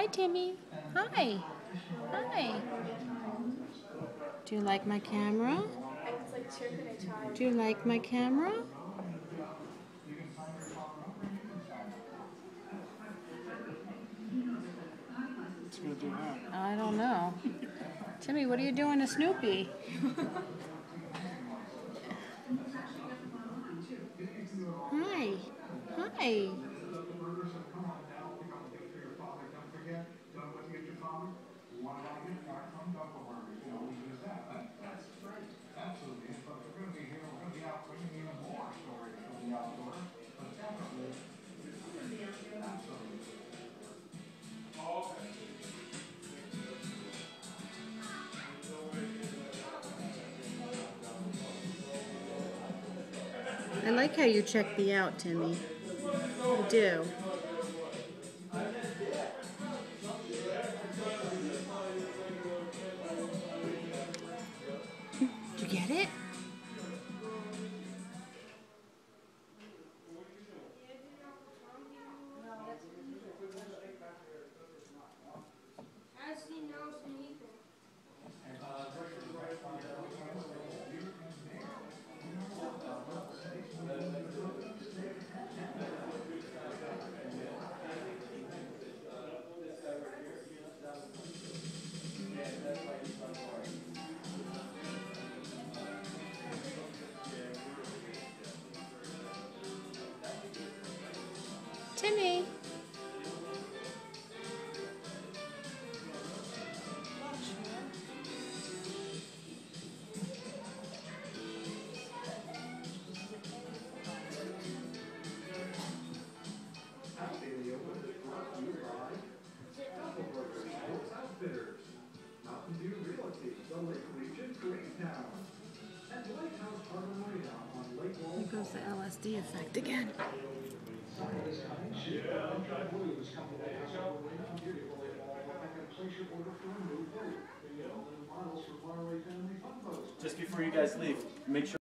Hi, Timmy. Hi. Hi. Do you like my camera? Do you like my camera? What's gonna do now? I don't know. Timmy, what are you doing to Snoopy? Hi. Hi. I like how you check me out, Timmy. I do. Did you get it? Timmy. Here goes the LSD effect again. Just before you guys leave, make sure